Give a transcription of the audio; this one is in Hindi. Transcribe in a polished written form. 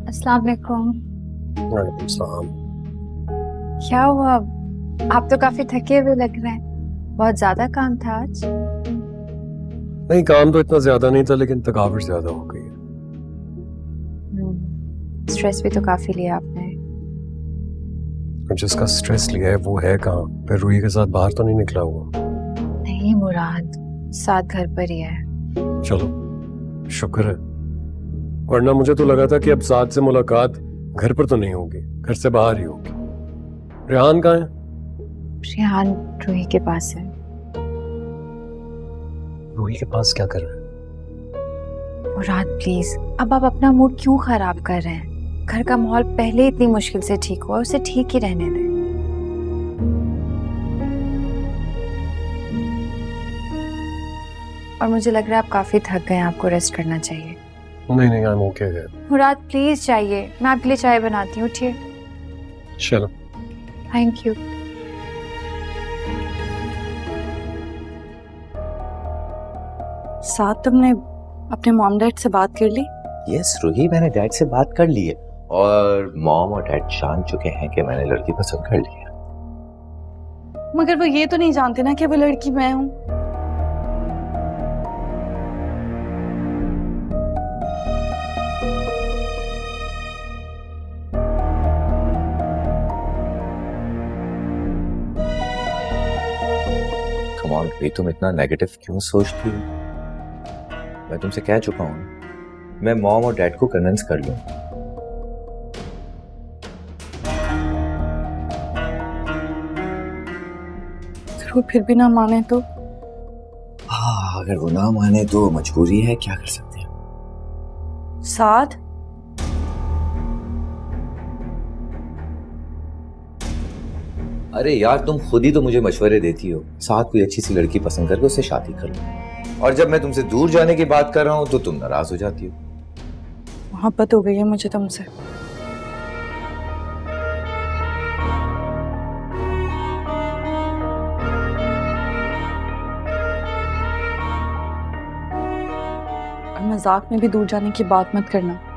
अस्सलाम वालेकुम। वालेकुम सलाम। क्या हुआ? आप तो काफी थके हुए लग रहे हैं। बहुत ज्यादा काम था आज। नहीं, काम तो इतना ज्यादा नहीं था लेकिन थकावट ज्यादा हो गई है। स्ट्रेस भी तो काफी लिया आपने। और जिसका स्ट्रेस लिया है वो है कहाँ? फिर रूही के साथ बाहर तो नहीं निकला हुआ? नहीं मुराद, साथ घर पर ही है। चलो शुक्र है, वरना मुझे तो लगा था कि अब साथ से मुलाकात घर पर तो नहीं होगी, घर से बाहर ही होगी। रेहान कहाँ है? रेहान रूही के पास है। रूही के पास क्या कर रहा है? मुराद प्लीज, अब आप अपना मूड क्यों खराब कर रहे हैं? घर का माहौल पहले इतनी मुश्किल से ठीक हुआ, उसे ठीक ही रहने दें। और मुझे लग रहा है आप काफी थक गए हैं, आपको रेस्ट करना चाहिए। नहीं नहीं, आई एम ओके है। मुराद प्लीज चाहिए, मैं आपके लिए चाय बनाती हूँ। उठिए। चलो। Thank you. साथ तुमने अपने मॉम डैड से बात कर ली? यस रूही, मैंने डैड से बात कर ली है और मॉम और डैड जान चुके हैं कि मैंने लड़की पसंद कर ली है। मगर वो ये तो नहीं जानते ना कि वो लड़की मैं हूँ। कम ऑन रूही, तुम इतना नेगेटिव क्यों सोचती हो? मैं तुमसे कह चुका हूँ, मैं मॉम और डैड को कन्विंस कर लूँ। अगर वो फिर भी ना माने तो? हाँ, अगर वो ना माने तो मजबूरी है, क्या कर सकते हैं। साथ अरे यार, तुम खुद ही तो मुझे मशवरे देती हो। साथ कोई अच्छी सी लड़की पसंद करके उससे शादी कर लो, और जब मैं तुमसे दूर जाने की बात कर रहा हूँ तो तुम नाराज हो जाती हो। मोहब्बत हो गई है मुझे तुमसे। और मजाक में भी दूर जाने की बात मत करना।